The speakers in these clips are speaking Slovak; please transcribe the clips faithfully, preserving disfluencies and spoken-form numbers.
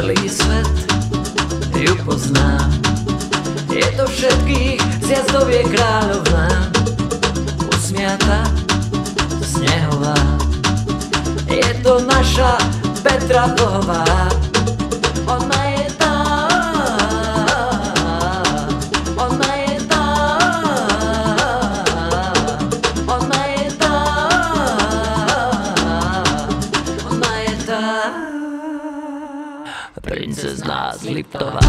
celý svet ju pozná. Je to všetkých zjazdovie kráľovná, usmiata, snehová. Je to naša Petra Vlhová, ona je tá, ona je tá, ona je tá, ona je tá princezná z Liptova.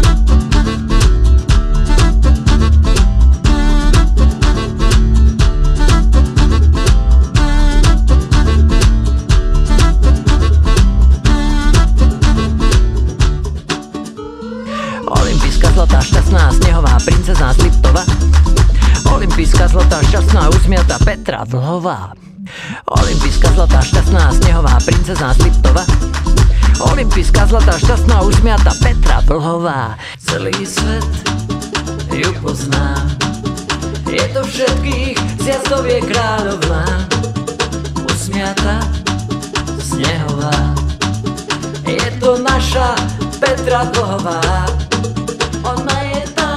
Olympijská zlatá šťastná snehová princezná z Liptova. Olympijská zlatá šťastná usmiatá Petra Vlhová. Olympijská zlatá šťastná snehová princezná z Liptova. Olympijská zlatá šťastná usmiatá Petra Vlhová. Celý svet ju pozná. Je to všetkých zjazdovie kráľovná, usmiatá, snehová. Je to naša Petra Vlhová, ona je tá,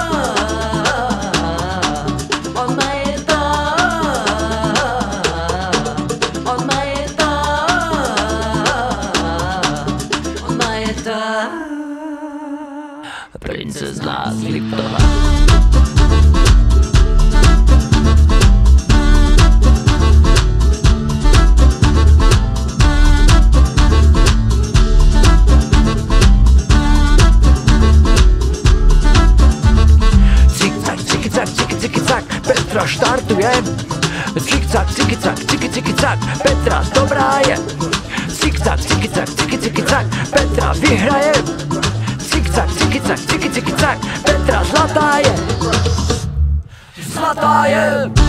ona je tá, ona je tá, ona je tá princezná z Liptova. Petra štartuje, cik-cak, cik-cak, cik-cik-cak, Petra dobrá je. Cik-cak, cik-cak, cik-cik-cak, Petra vyhraje. Cik-cak, cik-cak, cik-cik-cak, Petra zlatá je. Zlatá je.